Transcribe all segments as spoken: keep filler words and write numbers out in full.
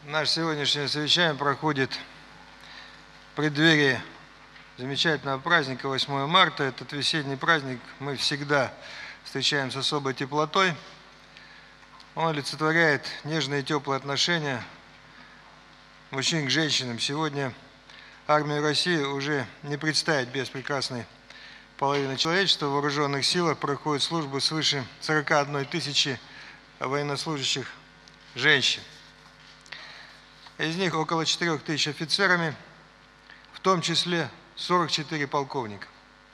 Наше сегодняшнее совещание проходит в преддверии замечательного праздника восьмое марта. Этот весенний праздник мы всегда встречаем с особой теплотой. Он олицетворяет нежные и теплые отношения мужчин к женщинам. Сегодня армию России уже не представить без прекрасной половины человечества. В вооруженных силах проходит службу свыше сорока одной тысячи военнослужащих женщин. Из них около четырёх тысяч офицерами, в том числе сорок четыре полковника.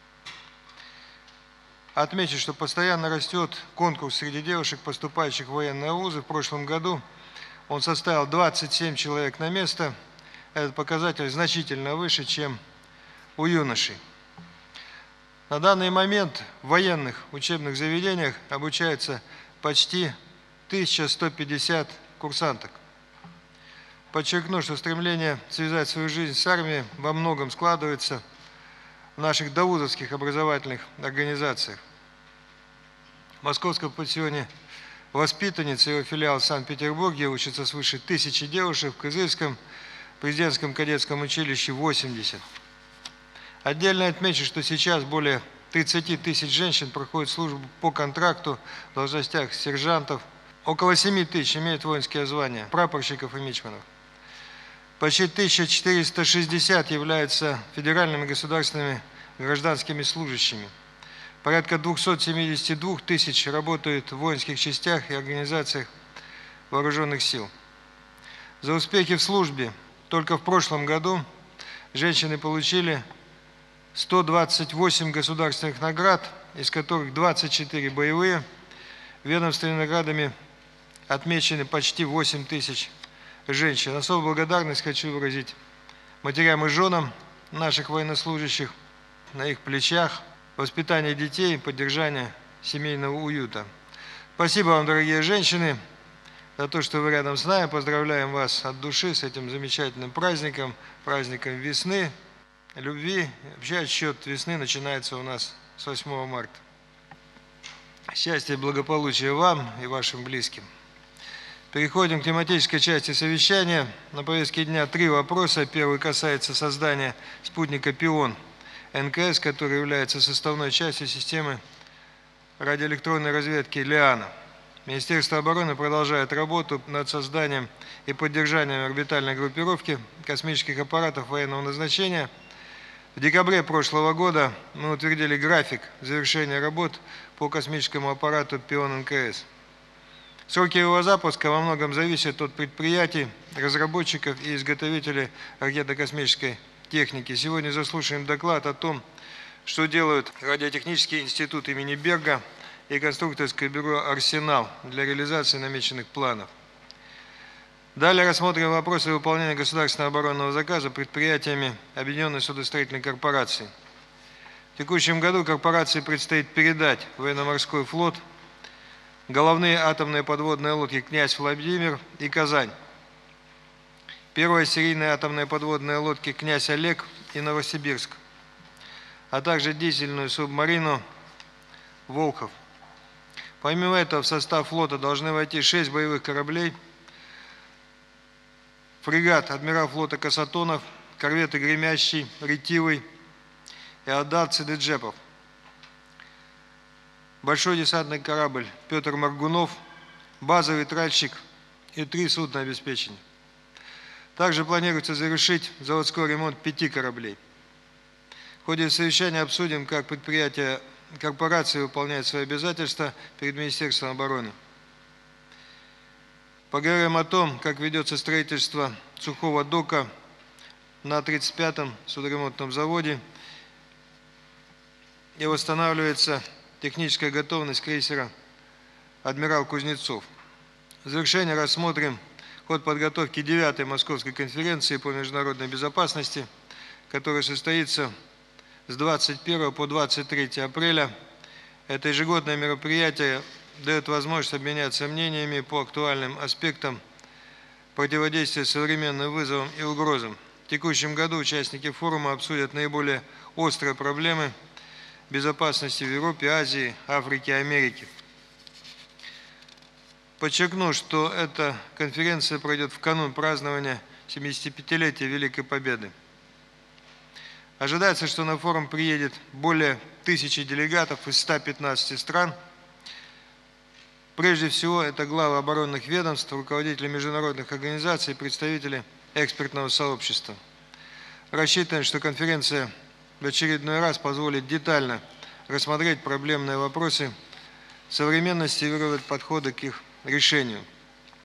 Отмечу, что постоянно растет конкурс среди девушек, поступающих в военные вузы. В прошлом году он составил двадцать семь человек на место. Этот показатель значительно выше, чем у юношей. На данный момент в военных учебных заведениях обучается почти тысяча сто пятьдесят курсанток. Подчеркну, что стремление связать свою жизнь с армией во многом складывается в наших довузовских образовательных организациях. В Московском пансионе воспитанниц и его филиал в Санкт-Петербурге учатся свыше тысячи девушек, в Кызыльском президентском кадетском училище восемьдесят. Отдельно отмечу, что сейчас более тридцати тысяч женщин проходят службу по контракту в должностях сержантов. Около семи тысяч имеют воинские звания прапорщиков и мичманов. Почти тысяча четыреста шестьдесят являются федеральными государственными гражданскими служащими. Порядка двухсот семидесяти двух тысяч работают в воинских частях и организациях вооруженных сил. За успехи в службе только в прошлом году женщины получили сто двадцать восемь государственных наград, из которых двадцать четыре боевые. Ведомственными наградами отмечены почти восемь тысяч женщин. Особую благодарность хочу выразить матерям и женам наших военнослужащих, на их плечах воспитание детей и поддержание семейного уюта. Спасибо вам, дорогие женщины, за то, что вы рядом с нами. Поздравляем вас от души с этим замечательным праздником, праздником весны, любви. Вообще отсчет весны начинается у нас с восьмого марта. Счастья и благополучия вам и вашим близким. Переходим к тематической части совещания. На повестке дня три вопроса. Первый касается создания спутника «Пион» эн ка эс, который является составной частью системы радиоэлектронной разведки «Лиана». Министерство обороны продолжает работу над созданием и поддержанием орбитальной группировки космических аппаратов военного назначения. В декабре прошлого года мы утвердили график завершения работ по космическому аппарату «Пион» эн ка эс. Сроки его запуска во многом зависят от предприятий, разработчиков и изготовителей ракетно-космической техники. Сегодня заслушаем доклад о том, что делают радиотехнический институт имени Берга и конструкторское бюро «Арсенал» для реализации намеченных планов. Далее рассмотрим вопросы выполнения государственного оборонного заказа предприятиями Объединенной судостроительной корпорации. В текущем году корпорации предстоит передать в военно-морской флот головные атомные подводные лодки «Князь Владимир» и «Казань». Первая серийная атомная подводная лодки «Князь Олег» и «Новосибирск», а также дизельную субмарину «Волхов». Помимо этого в состав флота должны войти шесть боевых кораблей, фрегат «Адмирал флота Касатонов», корветы «Гремящий», «Ретивый» и «Адарцы Деджепов», большой десантный корабль «Петр Моргунов», базовый тральщик и три судна обеспечения. Также планируется завершить заводской ремонт пяти кораблей. В ходе совещания обсудим, как предприятия корпорации выполняют свои обязательства перед Министерством обороны. Поговорим о том, как ведется строительство сухого дока на тридцать пятом судоремонтном заводе и восстанавливается техническая готовность крейсера «Адмирал Кузнецов». В завершение рассмотрим ход подготовки девятой Московской конференции по международной безопасности, которая состоится с двадцать первого по двадцать третье апреля. Это ежегодное мероприятие дает возможность обменяться мнениями по актуальным аспектам противодействия современным вызовам и угрозам. В текущем году участники форума обсудят наиболее острые проблемы безопасности в Европе, Азии, Африке, Америке. Подчеркну, что эта конференция пройдет в канун празднования семидесятипятилетия Великой Победы. Ожидается, что на форум приедет более тысячи делегатов из ста пятнадцати стран. Прежде всего, это главы оборонных ведомств, руководители международных организаций, представители экспертного сообщества. Рассчитываем, что конференция в очередной раз позволит детально рассмотреть проблемные вопросы современности и выработать подходы к их решению.